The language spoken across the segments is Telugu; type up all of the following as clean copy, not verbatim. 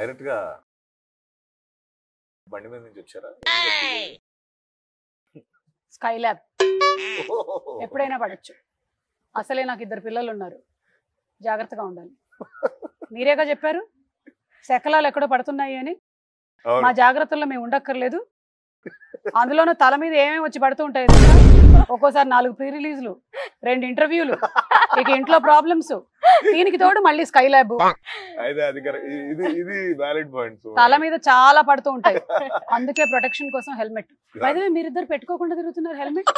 డైరెక్ట్ గా బండి మీద నుంచి వచ్చారా? స్కై ల్యాబ్ ఎప్పుడైనా పడచ్చు. అసలే నాకు 2 పిల్లలు ఉన్నారు, జాగ్రత్తగా ఉండాలి. మీరేగా చెప్పారు శకలాలు ఎక్కడో పడుతున్నాయి అని. మా జాగ్రత్తల్లో మేము ఉండక్కర్లేదు. అందులోనూ తల మీద ఏమేమి వచ్చి పడుతూ ఉంటాయి. ఒక్కోసారి 4 ప్రీ రిలీజ్లు, 2 ఇంటర్వ్యూలు, ఇక ఇంట్లో ప్రాబ్లమ్స్, దీనికి తోడు మళ్ళీ స్కై ల్యాబ్. తల మీద చాలా పడుతూ ఉంటాయి, అందుకే ప్రొటెక్షన్ కోసం హెల్మెట్. అయితే మీరిద్దరు పెట్టుకోకుండా తిరుగుతున్నారు హెల్మెట్.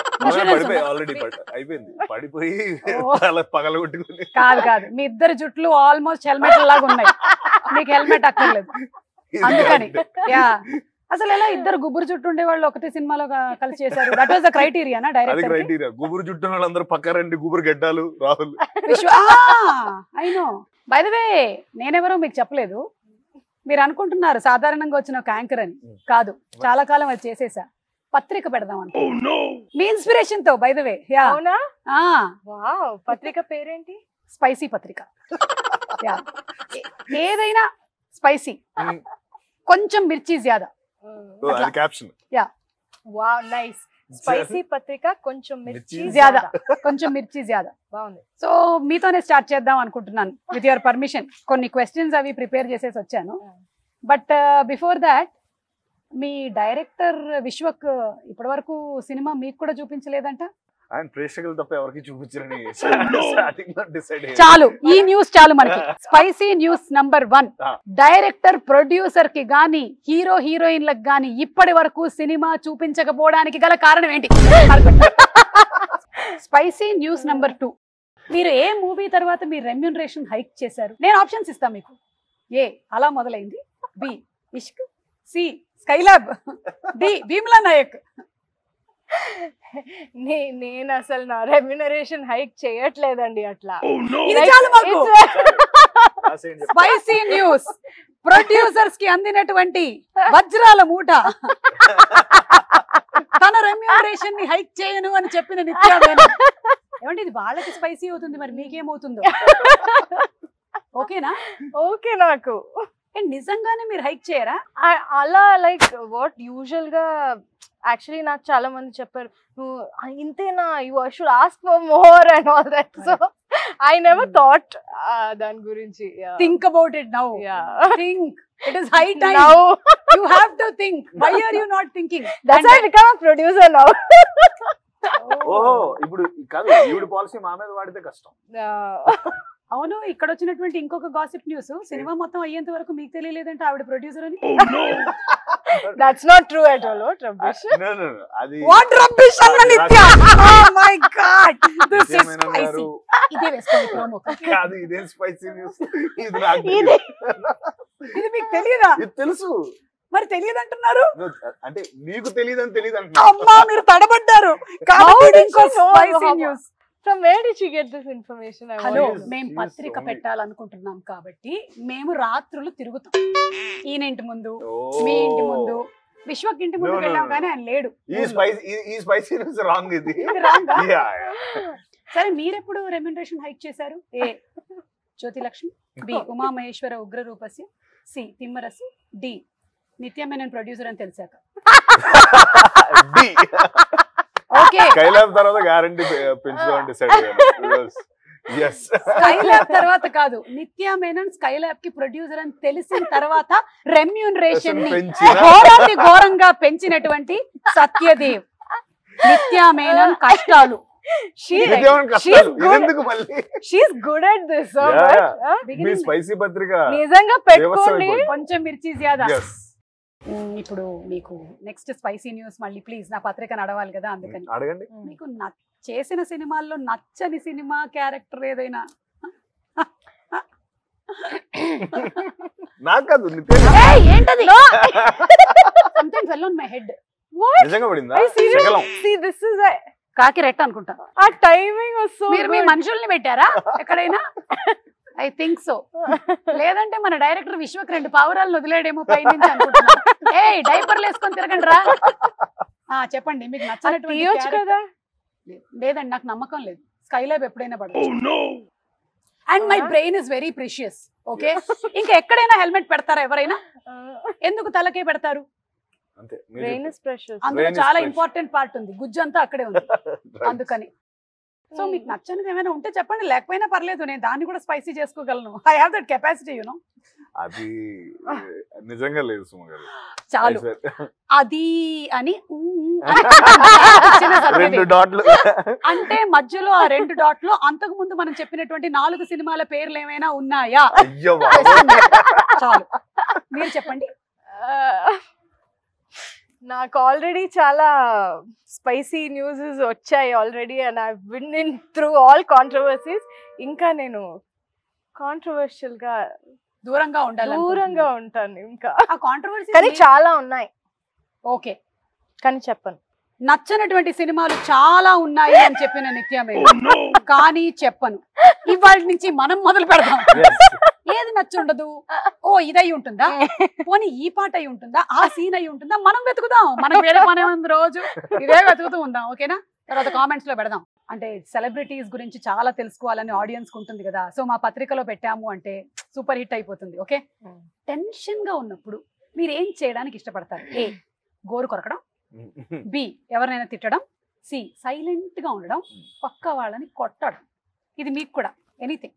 కాదు కాదు, మీ ఇద్దరు జుట్లు ఆల్మోస్ట్ హెల్మెట్ లాగా ఉన్నాయి, మీకు హెల్మెట్ అక్కర్లేదు అందుకని. యా, అసలు ఎలా ఇద్దరు గుబురు చుట్టూ ఉండే వాళ్ళు ఒకటి సినిమాలో కలిసి చేశారు? దట్ వాస్ ద క్రైటీరియానా డైరెక్టర్? గుబురు చుట్టూ వాళ్ళందరూ పక్క రండి, గుబురు గడ్డాలు Rahul. I know. By the way, నేనెవరో మీకు చెప్పలేదు. మీరు అనుకుంటున్నారు సాధారణంగా వచ్చిన ఒక యాంకర్ అని. కాదు, చాలా కాలం అది చేసేసా. పత్రిక పెడదాం అనుకో మీ ఇన్స్పిరేషన్ తో. By the way, yeah. పత్రిక పేరేంటి? స్పైసీ పత్రిక. యా, ఏదైనా స్పైసీ, కొంచెం మిర్చి జ్యాదా. Yeah, wow, nice. స్పైసీ పత్రిక, కొంచెం మిర్చి జ్యాదా, కొంచెం మిర్చి జ్యాదా. బాగుంది. సో మీతోనే స్టార్ట్ చేద్దాం అనుకుంటున్నాను, విత్ యువర్ పర్మిషన్. కొన్ని క్వశ్చన్స్ అవి ప్రిపేర్ చేసేసి వచ్చాను. బట్ బిఫోర్ దాట్, మీ డైరెక్టర్ విశ్వక్ ఇప్పటి వరకు సినిమా మీకు కూడా చూపించలేదంట. ఆయన ప్రేక్షకులు తప్ప ఎవరికి చూపించారని చాలు, ఈ న్యూస్ చాలు మనకి. Spicy news number 1, director producer కి గానీ హీరో హీరోయిన్లకు గానీ ఇప్పటి వరకు సినిమా చూపించకపోవడానికి గల కారణం ఏంటి? స్పైసీ న్యూస్ నంబర్ 2, మీరు ఏ మూవీ తర్వాత మీ రెమ్యూనరేషన్ హైక్ చేశారు? నేను ఆప్షన్స్ ఇస్తాను మీకు. ఏ, అలా మొదలైంది. B, Ishq. C, Skylab. D, Bheemla Nayak. నేను అసలు నా రెమ్యునరేషన్ హైక్ చేయట్లేదండి అట్లా. స్పైసీ న్యూస్, ప్రొడ్యూసర్స్ కి అందినటువంటి వజ్రాల మూట. తన రెమ్యూనరేషన్ ని హైక్ చేయను అని చెప్పిన నిత్యా మేనన్. ఏమంటే ఇది వాళ్ళకి స్పైసీ అవుతుంది, మరి మీకేమవుతుందో? ఓకేనా? ఓకే నాకు. నిజంగానే మీరు హైక్ చేయరా? అలా లైక్ వాట్ యూజువల్ గా యాక్చువల్లీ నాకు చాలా మంది చెప్పారు, నువ్వు ఇంతేనా, you should ask for more and all that. So I never thought దాని గురించి. Think about it now. Think, it is high time. Now you have to think. Why are you not thinking? That's I become a producer now. ఓహో, ఇప్పుడు కాదు, ఈవిడ పాలసీ మా మీద వాడితే కష్టం. అవును, ఇక్కడ వచ్చినటువంటి ఇంకొక గాసిప్ న్యూస్, సినిమా మొత్తం అయ్యేంత వరకు మీకు తెలియలేదంటే ఆవిడ ప్రొడ్యూసర్ అని. That's not true at all. Rubbish. No no, అది వాట్ రబ్బిష్ అన్న Nithya. Oh my god, this is spicy. ఇదే వేసుకోండి ప్రోమో. కాదు, ఇదే స్పైసీ న్యూస్. ఇది మీకు తెలియదా? ఇది తెలుసు, మరి తెలియదు అంటున్నారు. అంటే మీకు తెలియదని తెలియదు అంటున్నారు. అమ్మా, మీరు తడబడ్డారు. కాబట్టి ఇంకో spicy news. From where did she get this information? Hello, మేము పత్రిక పెట్టాలనుకుంటున్నాం కాబట్టి మేము రాత్రులు తిరుగుతాం. ఈయన ఇంటి ముందు, మీ ఇంటి ముందు, విశ్వక్ ఇంటి ముందుకు వెళ్ళాం కానీ ఆయన లేడు. సరే, మీరెప్పుడు రెమ్యూనరేషన్ హైక్ చేశారు? ఏ, Jyothilakshmi. B, Umamaheswara Ugra Roopasya. C, Thimmarusu. D, Nithya Menen producer అని తెలిసాక. స్కైలాబ్ తర్వాత గ్యారంటీ పెంచుదాం డిసైడ్ అయ్యాను. స్కైలాబ్ తర్వాత కాదు, నిత్యా మేనన్ స్కైలాబ్ కి ప్రొడ్యూసర్ అని తెలిసిన తర్వాత రెమ్యూనరేషన్ ని ఘోరాన్ని ఘోరంగా పెంచినటువంటి సత్యదేవ్. నిత్యా మేనన్ కష్టాలు. స్పైసీ పత్రిక నిజంగా పెట్టుకోండి, కొంచెం మిర్చి జ్యాదా. ఇప్పుడు మీకు నెక్స్ట్ స్పైసీ న్యూస్ మళ్ళీ ప్లీజ్, నా పత్రిక నడవాలి కదా, అందుకని అడగండి. మీకు చేసిన సినిమాల్లో నచ్చని సినిమా క్యారెక్టర్ ఏదైనా? నాకు ఏంటది? Something fell on my head. నిజంగా పడిందా? కాకి రెట్ట అనుకుంటా. ఆ టైమింగ్ మీరు మీ మనుషుల్ని పెట్టారా ఎక్కడైనా? I think so. లేదంటే మన డైరెక్టర్ విశ్వక్ 2 పావురాలను వదిలేడేమో పైనుంచి అనుకుంటున్నా. ఏ, డైపర్లు వేసుకొని తిరగండి రా. చెప్పండి, మీకు నచ్చినటువంటి. లేదండి, నాకు నమ్మకం లేదు. స్కైలాబ్ ఎప్పుడైనా పడదు. And my brain is very precious. Okay ఇంకా ఎక్కడైనా హెల్మెట్ పెడతారా ఎవరైనా? ఎందుకు తలకే పెడతారు? అంతే బ్రెయిన్ ఇస్ ప్రెషియస్. అందులో Brain is చాలా precious. ఇంపార్టెంట్ పార్ట్ ఉంది, గుజ్జు అంతా అక్కడే ఉంది అందుకని. సో మీకు నచ్చనిది ఏమైనా ఉంటే చెప్పండి, లేకపోయినా పర్లేదు, నేను దాన్ని కూడా స్పైసీ చేసుకోగలను. I have that capacity you know. అది నిజంగా లేదు సుమ గారు. చాలు I swear. అది అని చిన్న సత్యదేవ్. 2 డాట్లు అంటే మధ్యలో ఆ 2 డాట్లు అంతకు ముందు మనం చెప్పినటువంటి 4 సినిమాల పేర్లు ఏమైనా ఉన్నాయా? అయ్యో బాబు. చాలు మీరు చెప్పండి. నాకు ఆల్రెడీ చాలా స్పైసీ న్యూస్ వచ్చాయి already, and I been in through all controversies. ఇంకా నేను కాంట్రవర్షియల్ గా దూరంగా ఉండాలి, దూరంగా ఉంటాను ఇంకా. ఆ కాంట్రవర్సీ కానీ చాలా ఉన్నాయి, ఓకే. కానీ చెప్పను. నచ్చనటువంటి సినిమాలు చాలా ఉన్నాయి అని చెప్పిన నిత్య మేడం, కానీ చెప్పను. ఇవాళ నుంచి మనం మొదలు పెడదాం. ఏది నచ్చుండదు, ఓ ఇదై ఉంటుందా, పోనీ ఈ పాట అయి ఉంటుందా, ఆ సీన్ అయి ఉంటుందా, మనం వెతుకుదాం. మనం వేరే పనే ఉంది, రోజు ఇదే వెతుకుతూ ఉందాం, ఓకేనా? తర్వాత కామెంట్స్ లో పెడదాం. అంటే సెలబ్రిటీస్ గురించి చాలా తెలుసుకోవాలని ఆడియన్స్ ఉంటుంది కదా, సో మా పత్రికలో పెట్టాము అంటే సూపర్ హిట్ అయిపోతుంది. ఓకే, టెన్షన్ గా ఉన్నప్పుడు మీరు ఏం చేయడానికి ఇష్టపడతారు? ఏ గోరు కొరకడం, బి ఎవరినైనా తిట్టడం, సి సైలెంట్ గా ఉండడం, పక్క వాళ్ళని కొట్టడం. ఇది మీకు కూడా ఎనీథింగ్.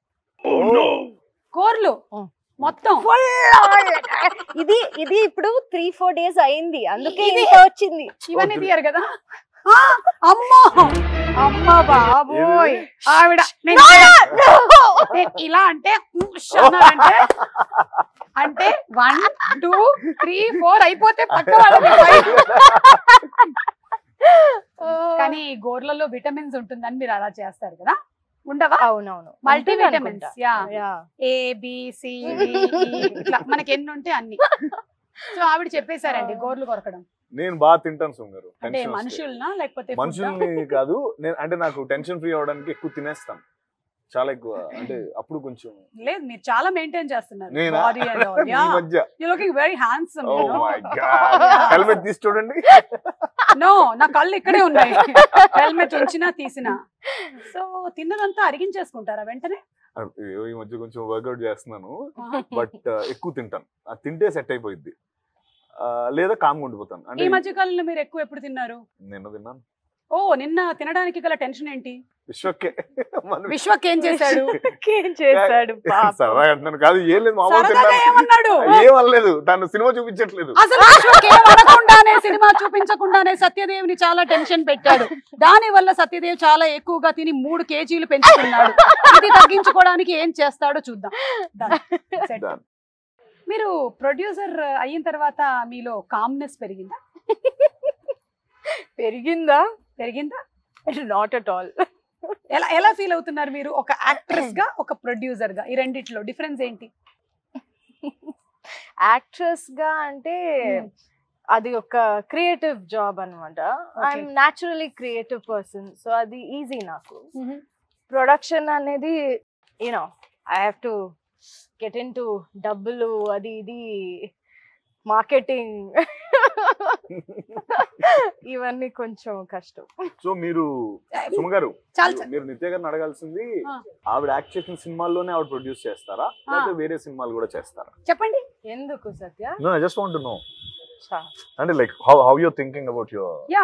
కోర్లు మొత్తం ఇది ఇది ఇప్పుడు 3-4 days అయింది, అందుకే ఇది ఇది వచ్చింది. ఇవన్నీ తీయరు కదా. అమ్మో అమ్మ బాబోయ్, ఆవిడ నేను ఇలా అంటే అంటే 1 2 3 4 అయిపోతే పక్క వాళ్ళకి. కానీ గోర్లలో విటమిన్స్ ఉంటుందని మీరు అలా చేస్తారు కదా, ఉండవా? అవునవును, multi vitamins, yeah, yeah, ABC ఇట్లా మనకి ఎన్ని ఉంటే అన్ని. సో ఆవిడ చెప్పేశారండి గోర్లు కొరకడం. నేను బాగా తింటాను సుమ గారు. అంటే మనుషులనా లేకపోతే మనుషుల్ని కాదు, నేను అంటే నాకు టెన్షన్ ఫ్రీ అవడానికి ఎక్కువ తినేస్తాను, చాలా ఎక్కువ. అంటే అప్పుడు కొంచెం లేదు, మీరు చాలా మెయింటైన్ చేస్తున్నారు నేనా? Body and all. ఈ యా, మధ్య you looking very handsome. Oh my god, helmet తీసి చూడండి. నో, నా కళ్ళు ఇక్కడే ఉన్నాయి, హెల్మెట్ ఉంచినా తీసినా. సో తిన్నదంతా అరిగించేసుకుంటారా వెంటనే? ఈ మధ్య కొంచెం వర్కౌట్ చేస్తున్నాను, బట్ ఎక్కువ తింటాను. అది తింటే సెట్ అయిపోయింది, లేదా కామ్గా ఉండిపోతాను. ఈ అంటే మధ్య కాలంలో మీరు ఎక్కువ ఎప్పుడు తిన్నారు? నిన్న తిన్నాను. ఓ నిన్న తినడానికి గల టెన్షన్ ఏంటి? విశ్వకే విశ్వక్ ఏం చేశాడు? ఏం చేశాడు పాపం. సరదాగా అంటున్నాను కాదు, ఏం లేదు, మామూలు సరదాగా తిన్నాను. ఏమన్నాడు? ఏమనలేదు, తను సినిమా చూపించట్లేదు. అసలు విశ్వక్ ఏం అనకుండానే, సినిమా చూపించకుండానే సత్యదేవ్ని చాలా టెన్షన్ పెట్టాడు. దాని వల్ల సత్యదేవ్ చాలా ఎక్కువగా తిని 3 kgs పెంచుకున్నాడు. ఇది తగ్గించుకోవడానికి ఏం చేస్తాడో చూద్దాం. Done. Set. Done. మీరు ప్రొడ్యూసర్ అయిన తర్వాత మీలో కామ్నెస్ పెరిగిందా? పెరిగిందా? పెరిగిందా? Not at all. ఎలా ఎలా ఫీల్ అవుతున్నారు మీరు ఒక యాక్ట్రెస్ గా, ఒక ప్రొడ్యూసర్ గా? ఈ రెండిట్లో డిఫరెన్స్ ఏంటి? యాక్ట్రెస్ గా అంటే అది ఒక క్రియేటివ్ జాబ్ అనమాట. I'm naturally creative person, so అది ఈజీ నాకు. ప్రొడక్షన్ అనేది you know I have to get into డబ్బులు, అది ఇది మార్కెటింగ్, ఇవన్నీ కొంచెం కష్టం. సో మీరు సుమ గారు, చాలా మీరు నిత్య గారిని అడగాల్సింది, ఆవిడ యాక్ట్ చేసిన సినిమాల్లోనే ఆవిడ ప్రొడ్యూస్ చేస్తారా, లేకపోతే వేరే సినిమాలు కూడా చేస్తారా? చెప్పండి. ఎందుకు Satya? No, I just want to know. And like how you're thinking about your yeah,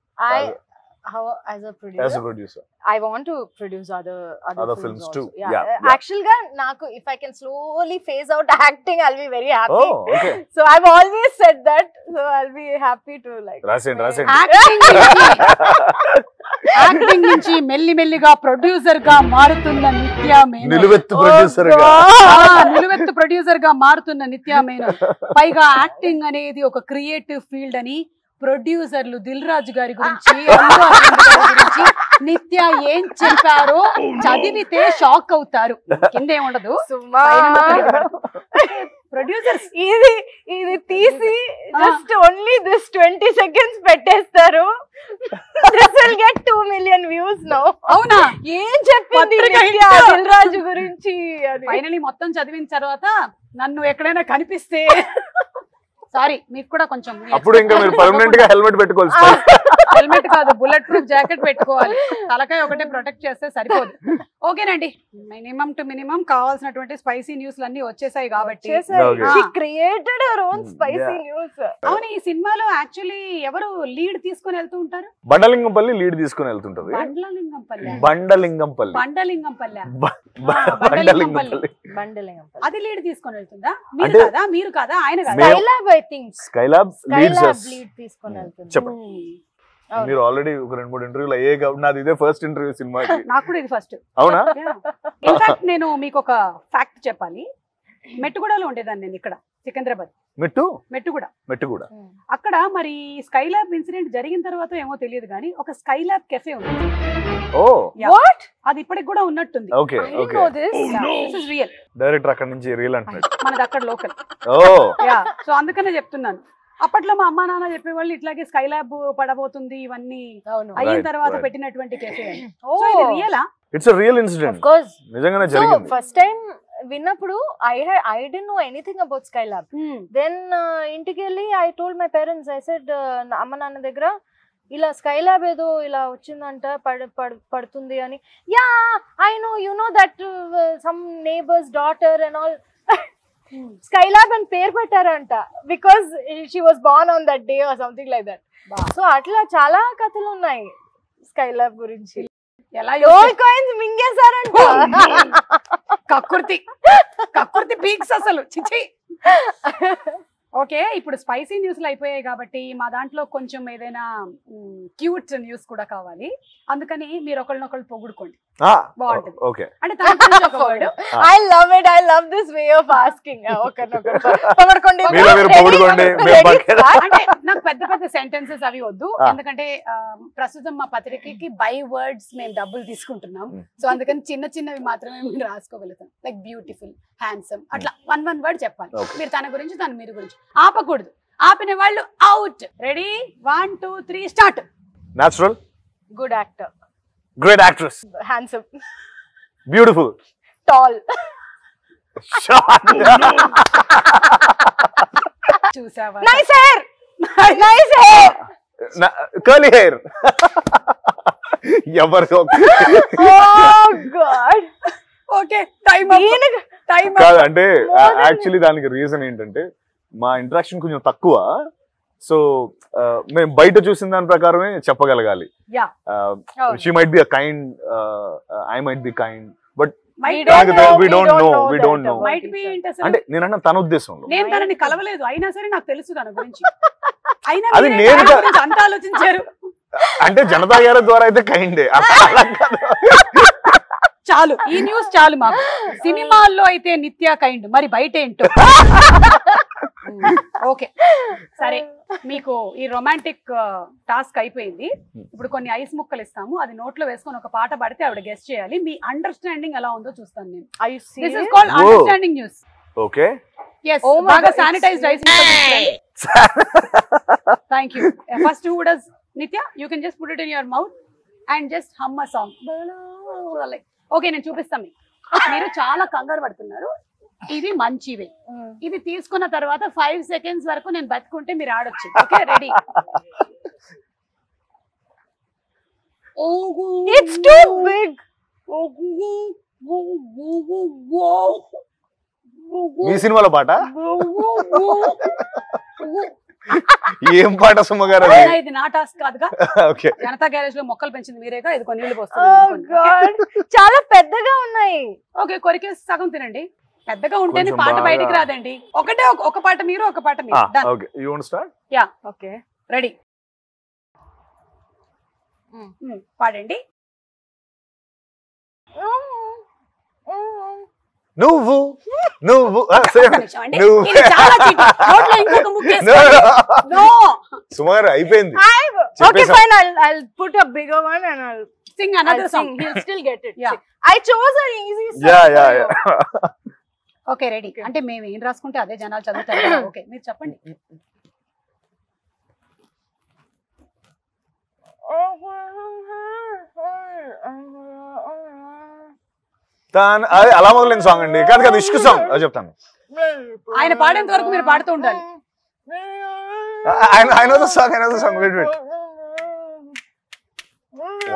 as a producer. I want to produce other films also. too. Yeah. Yeah. Actually ga naku if I can slowly phase out acting, I'll be very happy. Oh, okay. So I've always said that, so I'll be happy to like Rasen. Acting నుంచి మెల్లిమెల్లిగా ప్రొడ్యూసర్ గా మారుతున్న నిత్య మేనన్. నిలువెత్తు ప్రొడ్యూసర్ గా. నిలువెత్తు ప్రొడ్యూసర్ గా మారుతున్న నిత్య మేనన్. పైగా యాక్టింగ్ అనేది ఒక క్రియేటివ్ ఫీల్డ్ అని ప్రొడ్యూసర్లు దిల్ రాజు గారి గురించి, అల్లు అరవింద్ గారి గురించి నిత్య ఏం చెప్పారో చదివితే షాక్ అవుతారు. కిందే ఉండదు, ప్రొడ్యూసర్స్ ఇది తీసి just only this 20 seconds పెట్టేస్తారు. This will get 2 million views now. అవునా? ఏం చెప్పింది నిత్య దిల్ రాజు గురించి? ఫైనలీ మొత్తం చదివిన తర్వాత నన్ను ఎక్కడైనా కనిపిస్తే, సారీ మీకు కూడా కొంచెం అప్పుడు ఇంకా మీరు పర్మనెంట్ గా హెల్మెట్ పెట్టుకోవాలి. హెల్మెట్ కాదు, బుల్లెట్ ప్రూఫ్ జాకెట్ పెట్టుకోవాలి. తలకాయ ఒకటే ప్రొటెక్ట్ చేస్తే సరిపోదు. ఓకేనండి, మినిమం టు మినిమం కావాల్సినటువంటి స్పైసీ న్యూస్ అన్ని వచ్చేసాయి కాబట్టి. She created her own spicy news. అవును, ఈ సినిమాలో యాక్చువల్లీ ఎవరు లీడ్ తీసుకొని వెళ్తూ ఉంటారు? బండలింగంపల్లి లీడ్ తీసుకుని వెళ్తుంటది. బండలింగంపల్లి అది లీడ్ తీసుకొని వెళ్తుందా? మీరు కాదా? మీరు కాదా? ఆయన కాదా? Skylab, I think. Skylab lead తీసుకొని వెళ్తుంది. చెప్పండి. మీరు ఆల్రెడీ ఒక 2-3 ఇంటర్వ్యూలు అయ్యే కాబట్టి నాది ఇదే ఫస్ట్ ఇంటర్వ్యూ సినిమాకి. నాకు కూడా ఇది ఫస్ట్. అవునా? ఇన్ఫాక్ట్ నేను మీకు ఒక ఫ్యాక్ట్ చెప్పాలి. మెట్టుగూడలో ఉండేదాన్ని నేను, ఇక్కడ సికింద్రాబాద్ మెట్టుగూడ. అక్కడ మరి స్కైలాబ్ ఇన్సిడెంట్ జరిగిన తర్వాత ఏమో తెలియదు కానీ ఒక స్కైలాబ్ కెఫే ఉంది. అది ఇప్పటికి కూడా ఉన్నట్టుంది. డైరెక్టర్ అక్కడ నుంచి రియల్ అంటున్నాడు, మనది అక్కడ లోకల్. సో అందుకనే చెప్తున్నాను. అప్పట్లో మా అమ్మా నాన్న చెప్పేవాళ్ళు ఇట్లాగే స్కైలాబ్ పడబోతుంది ఇవన్నీ అయిన తర్వాత పెట్టినటువంటి కెఫే. రియలా? It's a real incident. నిజంగానే జరిగింది. ఫస్ట్ టైం విన్నప్పుడు I didn't know anything about Skylab. Then ఇంటికి వెళ్ళి I told my parents, I said అమ్మ నాన్న దగ్గర ఇలా స్కైలాబ్ ఏదో ఇలా వచ్చిందంట, పడుతుంది అని. Yeah I know, you know that some neighbours daughter and all Skylab అని పేరు పెట్టారంట because she was born on that day or something like that. So అట్లా చాలా కథలు ఉన్నాయి స్కైలాబ్ గురించి. మింగేశారంట. కక్కుర్తి పీక్స్ అసలు. చిచి. ఓకే, ఇప్పుడు స్పైసీ న్యూస్లు అయిపోయాయి కాబట్టి మా దాంట్లో కొంచెం ఏదైనా క్యూట్ న్యూస్ కూడా కావాలి. అందుకని మీరు ఒకళ్ళనొకళ్ళు పొగుడుకోండి, బాగుంటుంది. అంటే I love it. I love this way of asking. అంటే నాకు పెద్ద పెద్ద సెంటెన్సెస్ అవి వద్దు, ఎందుకంటే ప్రస్తుతం మా పత్రికకి బై వర్డ్స్ మేము డబ్బులు తీసుకుంటున్నాం. సో అందుకని చిన్న చిన్నవి మాత్రమే మీరు రాసుకోగలుగుతాం. లైక్ బ్యూటిఫుల్, హ్యాండ్సమ్, అట్లా వన్ వర్డ్ చెప్పాలి. మీరు తన గురించి, తను మీరు గురించి. ఆపకూడదు, ఆపిన వాళ్ళు out. Ready? 1 2 3 start. Natural, good actor, great actress, handsome, beautiful, tall, చూసావా? Nice hair, curly hair. ఎవరు? ఓకే, టైం కాదు అంటే యాక్చువల్లీ దానికి రీజన్ ఏంటంటే మా ఇంటరాక్షన్ కొంచెం తక్కువ. సో మేము బయట చూసిన దాని ప్రకారమే చెప్పగలగాలి. She might be a kind, I might be kind, but we don't know. అంటే నేనన్నా తన ఉద్దేశంలో. నేను తనని కలవలేదు, అయినా సరే నాకు తెలుసు తన గురించి. అది నేను అంత ఆలోచించారు. అంటే జనతా గారి ద్వారా అయితే కైండే. చాలు, ఈ న్యూస్ చాలు మాకు. సినిమాల్లో అయితే నిత్య కైండ్, మరి బయట ఏంటో. ఓకే సరే, మీకు ఈ రొమాంటిక్ టాస్క్ అయిపోయింది. ఇప్పుడు కొన్ని ఐస్ ముక్కలు ఇస్తాము, అది నోట్లో వేసుకొని ఒక పాట పాడితే ఆవిడ గెస్ చేయాలి. మీ అండర్స్టాండింగ్ ఎలా ఉందో చూస్తాను నేను. This is called understanding news. Okay, yes, బాగా శానిటైజ్డ్ ఐస్ ముక్కలు. థాంక్యూ. First who does? నిత్య, you can just put it in your mouth and just hum a song. Okay, నేను చూపిస్తాను మీకు. మీరు చాలా కంగారు పడుతున్నారు. ఇది మంచివే. ఇది తీసుకున్న తర్వాత 5 సెకండ్స్ వరకు నేను బతుకుంటే మీరు ఆడొచ్చు. Okay, ready? It's too big. ఈ సినిమాలో పాట ఏం పాట సుమ్మగారు? ఇది నా టాస్క్ కాదుగా. ఓకే, జనతా గ్యారేజ్ లో మొక్కలు పెంచింది మీరేగా, ఇది కొన్ని నీళ్ళు పోస్తుంది. చాలా పెద్దగా ఉన్నాయి. ఓకే, కొరికేసి సగం తినండి. పెద్దగా ఉంటేనే పాట బయటికి రాదండి. ఒక పాట మీరు, ఒక పాట మీరు. Okay, you want start? Yeah, okay, ready? పాడండి. నువ్వు సుమారు అయిపోయింది. Okay, fine. I'll put a bigger one and I'll sing another song. He'll still get it. Yeah. I chose an easy song. Yeah. Okay, ready? అంటే మేము ఏం రాసుకుంటే అదే జనాలు చదువుతారు. ఓకే, మీరు చెప్పండి. అలా మొదలైన సాంగ్ అండి. కాదు, ఇష్క్ సాంగ్. అది చెప్తాను. ఆయన పాడేంత వరకు మీరు పాడుతూ ఉండాలి. I know the song. Wait.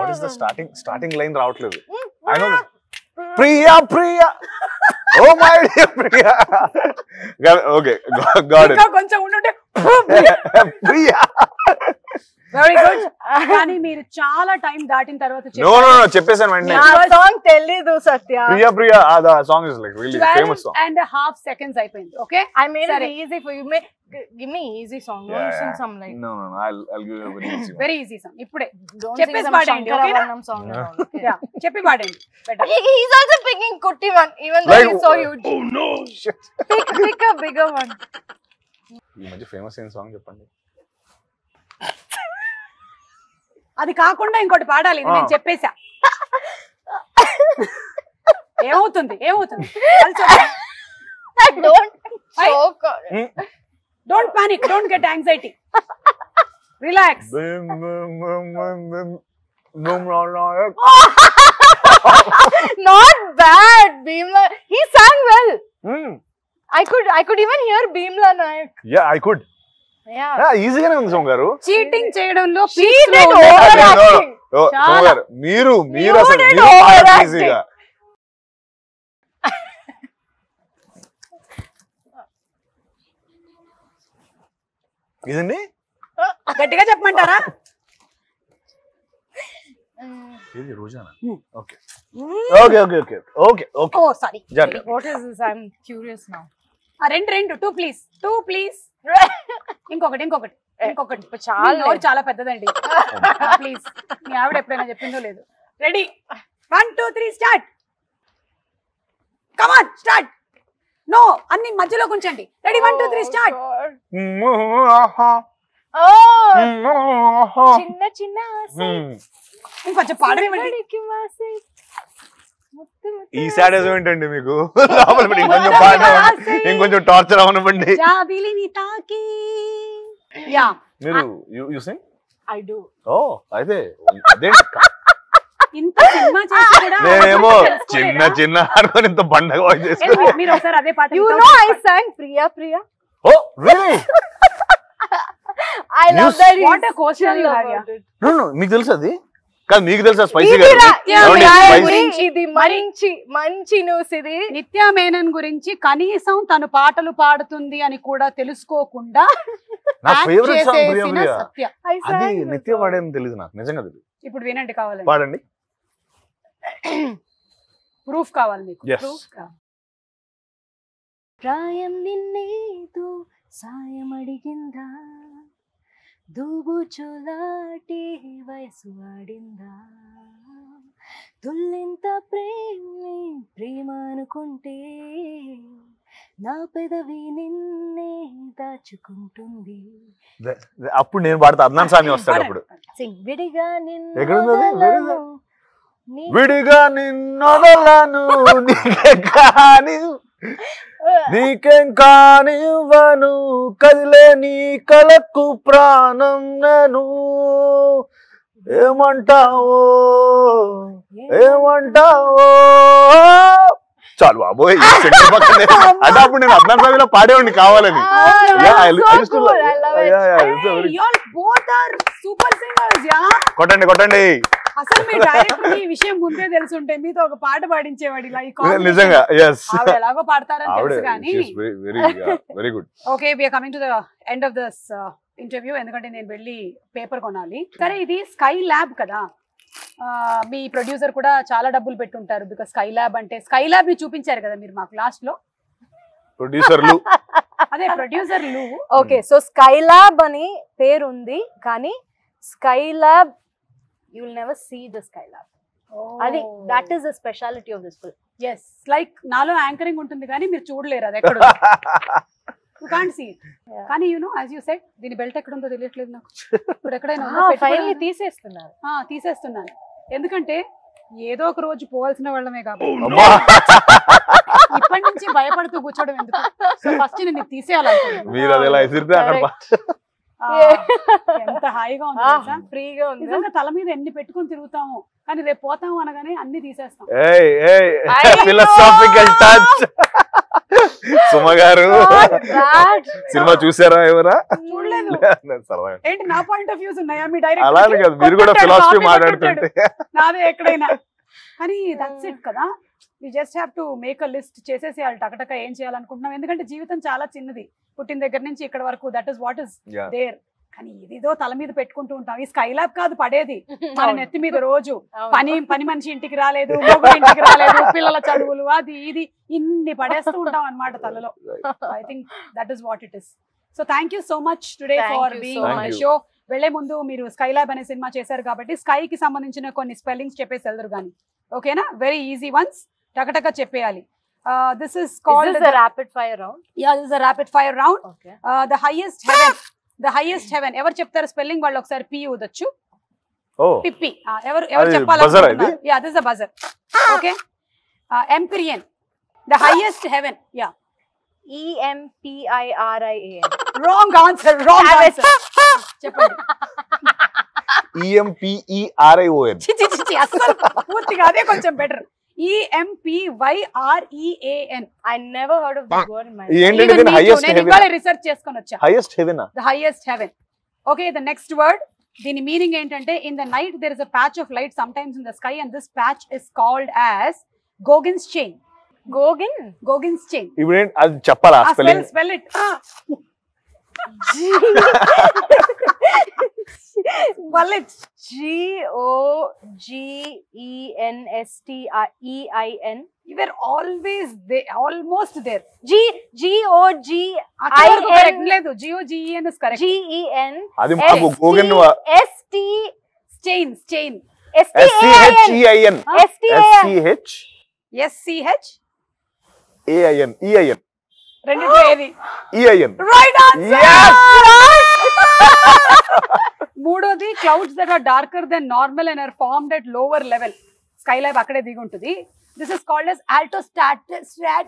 What is the starting line రావట్లేదు. I know Priya Priya oh my dear Priya. Okay got it. కొంచెం ఉండుంటే ప్రియా. Very good. కానీ మీరు చాలా టైం దాటిన తర్వాత నో చెప్పేసాను వెంటనే. సాంగ్ తెలీదు Satya. Priya Priya the song is like really famous song. 12.5 seconds అయిపోయింది. Okay, I made it easy for you. Give me easy song. Don't sing some like no I'll give you a very easy one. Very easy song. ఇప్పుడే don't చెప్పేసి sing some పాడండి. ఓకేనా? Shankaravarnam song. యా, చెప్పి పాడండి. Better. He's also picking kutti one, even though Like, he's so huge. Oh no shit. Pick a bigger one. ఈ మధ్య ఫేమస్ అయిన సాంగ్ చెప్పండి. అది కాకుండా ఇంకోటి పాడాలి. ఇది నేను చెప్పేసా. ఏమవుతుంది don't panic, don't get anxiety, relax. Not bad, Bhimla. He sang well. I could even hear Bhimla Nayak. Yeah, I could. Yeah. ఈజీగానే ఉంది సోమ్ గారు. చీటింగ్ చేయడంలో సోమ్ గారు మీరు అసలు ఈజీగా ఇదండి. గట్టిగా చెప్పమంటారా? ఇది రోజానా? Okay okay okay okay okay okay. Oh sorry. What is this? I'm curious now. రెండు టూ ప్లీజ్. ఇంకొకటి చాలా చాలా పెద్దదండి. ప్లీజ్, మీ ఆవిడ ఎప్పుడైనా చెప్పిందో లేదు. Ready, 1 2 3 start. Come on start. No, అన్ని మధ్యలో ఉంచండి. Ready, 1 2 3 start. చిన్న ఇంకొంచెం పాడనివ్వండి. ఈ సాడేజ్ ఏంటండి మీకు? లోపల పెట్టి ఇంకొంచెం టార్చర్ అవనివ్వండి. మీరు యు సింగ్? I do. ఓ అయితే అదేంటి ఇంత సినిమా చేసి కూడా నేనేమో చిన్న అనుకొని ఇంత బండగా వాయిస్ చేస్తాను. మీరు ఒకసారి అదే పాట. You know I sang Priya. Oh really? I love that. What a question you have. No మీకు తెలుసు అది కాదు, మీకు తెలుసా స్పైసీ ఇది మంచి న్యూస్. ఇది నిత్యా మేనన్ గురించి కనీసం తను పాటలు పాడుతుంది అని కూడా తెలుసుకోకుండా నా ఫేవరెట్ సాంగ్ ప్రియా చేసిన ప్రియా. సత్య. అది నిత్య పాడేది తెలియదు నాకు, నిజంగా తెలియదు. ఇప్పుడు వినండి, కావాలండి పాడండి. ప్రూఫ్ కావాలి మీకు. Yes. ప్రూఫ్ కావాలి. ప్రాయం నిన్నేదో సాయం అడిగిందా, దూబుచులాటి వయసు ఆడిందా, తుల్లింత ప్రేమ అనుకుంటే నా పెదవి నిన్నే దాచుకుంటుంది. అప్పుడు నేను పాడతా, అద్నాన్ సామి వస్తాడు అప్పుడు. విడిగా విడిగా నిన్నొదలను నీకేం కానివ్వను, కదిలే నీ కలకు ప్రాణం నేను. ఏమంటావో చాలు బాబోయ్. అంటే అప్పుడు నేను అద్నాన్ సామిలో పాడేవాడిని కావాలని. కొట్టండి. అసలు మీ డైరెక్టర్ ఈ విషయం ముందే తెలుసుంటే మీతో ఒక పాట పాడించేవాడు ఇలా. నిజంగా ఎలాగో పాడతారని తెలుసు కానీ. Very good. Okay, we are coming to the end of this interview. ఎందుకంటే నేను వెళ్ళి పేపర్ కొనాలి. సరే, ఇది స్కై ల్యాబ్ కదా, మీ ప్రొడ్యూసర్ కూడా చాలా డబ్బులు పెట్టుంటారు. బికాస్ స్కై ల్యాబ్ అంటే స్కై ల్యాబ్ ని చూపించారు కదా మీరు మాకు లాస్ట్ లో. ప్రొడ్యూసర్లు అదే ప్రొడ్యూసర్లు. ఓకే, సో స్కై ల్యాబ్ అని పేరు ఉంది, కానీ Skylab you will never see the Skylab. Adi, that is the speciality of this film. Yes, like నాలో యాంకరింగ్ ఉంటుంది కానీ మీరు చూడలేరు అది ఎక్కడ. You can't see it. కానీ you know, as you said, దీని బెల్ట్ ఎక్కడ ఉందో తెలియట్లేదు నాకు. ఇప్పుడు ఎక్కడైనా ఫైల్ ని తీసేస్తున్నారు. తీసేస్తున్నాను, ఎందుకంటే ఏదో ఒక రోజు పోవాల్సిన వాళ్ళమే కాబట్టి ఇప్పటి నుంచి భయపడుతూ కూర్చోవడం ఎందుకు. సో ఫస్ట్ నేను తీసేయాలనుకుంటున్నాను. ఎంత హాయిగా ఉంది, ఫ్రీగా ఉంది. నిజంగా తల మీద ఎన్ని పెట్టుకుని తిరుగుతాము, కానీ రేపు పోతాము అనగానే అన్ని తీసేస్తాం. సుమ గారు సినిమా చూసారా ఎవరా? చూడలేదు. సరదా. ఏంటి నా పాయింట్ ఆఫ్ వ్యూస్ ఉన్నాయా మీ అలానే డైరెక్ట్? కాదు, మీరు కూడా ఫిలాసఫీ మాట్లాడుతుంటే. నాదే ఎక్కడైనా. కానీ దట్స్ ఇట్ కదా. We just have to make a list, చేసేసేయాలి టకటక ఏం చేయాలనుకుంటున్నాం. ఎందుకంటే జీవితం చాలా చిన్నది, పుట్టిన దగ్గర నుంచి ఇక్కడ వరకు. That is what is there. కానీ ఇదిదో తల మీద పెట్టుకుంటూ ఉంటాం. ఈ స్కై ల్యాబ్ కాదు పడేది మన నెత్తి మీద రోజు. పని మనిషి ఇంటికి రాలేదు, మొగుడు ఇంటికి రాలేదు, పిల్లల చదువులు, అది ఇది ఇన్ని పడేస్తూ ఉంటాం అన్నమాట తలలో. I think that is what it is. So thank you so much today for being on the show. వెళ్లే ముందు మీరు స్కై ల్యాబ్ అనే సినిమా చేశారు కాబట్టి స్కై కి సంబంధించిన కొన్ని స్పెల్లింగ్స్ చెప్పేసి వెళ్తారు కానీ, ఓకేనా? వెరీ ఈజీ వన్స్, టకటక చెప్పేయాలి. This is called a rapid fire round. Yeah, this is a rapid fire round. Okay. The highest heaven ఎవరు చెప్తారు స్పెల్లింగ్? వాళ్ళు ఒకసారి పి ఊదొచ్చు. పిప్పి ఎవరు చెప్పాలనుకుంటున్నారు? Yeah, this is a buzzer. Okay. Empyrean, the highest heaven. Yeah. EMPIRIAN. Wrong answer. చెప్పండి. EMPERION. అసలు పూర్తిగా అదే కొంచెం better. EMPYREAN. I never heard of this word in my life. ఏంటంటే దీని highest heaven. ఇవాళ రిసర్చ్ చేసుకొని వచ్చా. Highest heaven. The highest heaven. Okay, the next word. దీని మీనింగ్ ఏంటంటే, in the night there is a patch of light sometimes in the sky and this patch is called as Gauguin's chain. Gauguin's chain. ఇప్పుడు అది చెప్పాలా spelling? Spell it. Spell it. GOGENSTEIN. You were always there, almost there. GOGIN. లేదు, GOGEN is correct. GEN. అది మాకు గోగన్ Chain. SCHEIN. SCHAIN. రెండిట్లో ఏది? EIN. Right answer. Yes. మూడోది clouds that are darker than normal and are formed at lower level. Skylab అక్కడే దిగి ఉంటుంది. This is called as altostratus.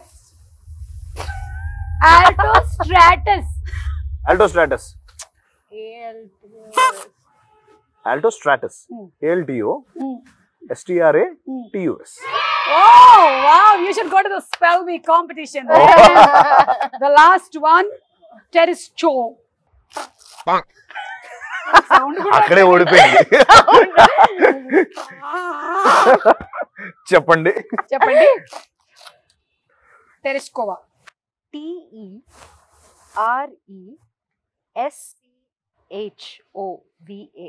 Altostratus. Altostratus. ALTOSTRATUS. Oh wow, you should go to the spell bee competition. The last one, terrestrial. అక్కడే ఓడిపోయింది. చెప్పండి. Tereshkova. TERESCHOVA.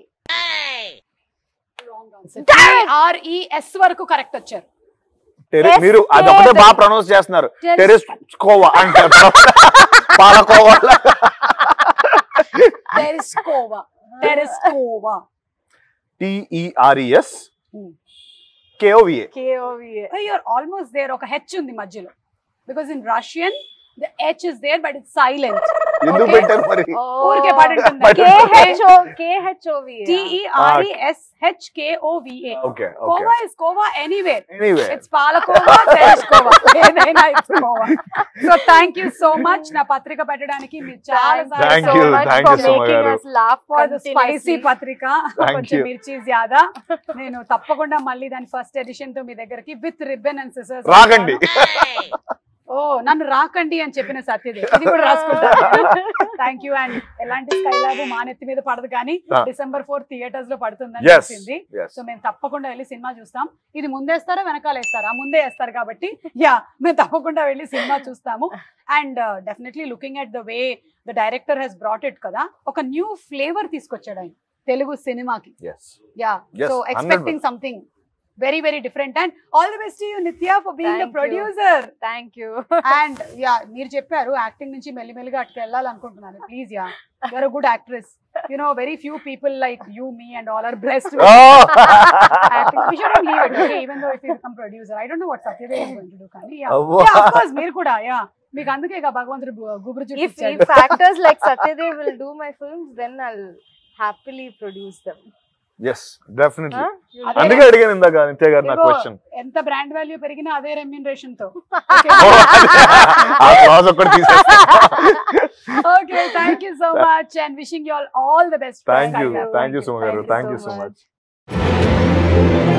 RES వరకు కరెక్ట్ వచ్చారు. మీరు అదొకటే బాగా ప్రొనౌన్స్ చేస్తున్నారు. టెరెస్కోవా అంటారు. Palkova. Tereshkova. TERESKOVA. You're almost there. ఒక H ఉంది మధ్యలో. Because in Russian the H is there but it's silent. ఎందుకు పెట్టారు మరి? ఊరికే పడుంటుంది. KHOVA. TERESHKOVA. Okay. Kova is Kova anywhere. Anyway. It's Palakova, Tereshkova. ఏదైనా it's Kova. So thank you so much నా పత్రిక పెట్టడానికి మీరు చాలా Thank you so much గారు. for the spicy పత్రిక. కొంచెం మిర్చి జ్యాదా. నేను తప్పకుండా మళ్ళీ దాని ఫస్ట్ ఎడిషన్ తో మీ దగ్గరికి విత్ రిబ్బన్ అండ్ సిజర్స్ రాకండి. నన్ను రాకండి అని చెప్పిన సత్యదేవ్, ఇది కూడా రాసుకుంటాను. Thank you. అండ్ ఎలాంటి స్కైలాబ్ మా నెత్తి మీద పడదు కానీ December 4th థియేటర్స్ లో పడుతుందని చెప్పింది. సో మేము తప్పకుండా వెళ్ళి సినిమా చూస్తాం. ఇది ముందేస్తారా వెనకాల వేస్తారా? ముందే వేస్తారు కాబట్టి మేము తప్పకుండా వెళ్ళి సినిమా చూస్తాము. And definitely looking at the way the director he's brought it కదా, ఒక న్యూ ఫ్లేవర్ తీసుకొచ్చాడు ఆయన తెలుగు సినిమాకి. So expecting something very very different and all the best to you Nithya for being the producer. Thank you. And మీరు చెప్పారు యాక్టింగ్ నుంచి మెల్లిమెల్లిగా అట్లా వెళ్ళాలనుకుంటున్నాను. Please you are a good actress. You know, very few people like you, me and all are blessed with acting. We shouldn't leave it, okay, even though if you become producer. I don't know what Satyadev is going to do కానీ of course మీరు కూడా మీకు అందుకేగా భగవంతుడు గుబురు చుట్టూ ఇచ్చాడు. If actors like Satyadev will do my films, then I'll happily produce them. Yes, definitely. అందుకే అడిగాను ఇందాక నిత్య గారు నా క్వశ్చన్. ఎంత బ్రాండ్ వాల్యూ పెరిగినా అదే రెమ్యూనరేషన్ తో. ఆ క్లాస్ ఒక్కటి తీసేస్తా. Okay, thank you so much and wishing you all the best. Thank you so much.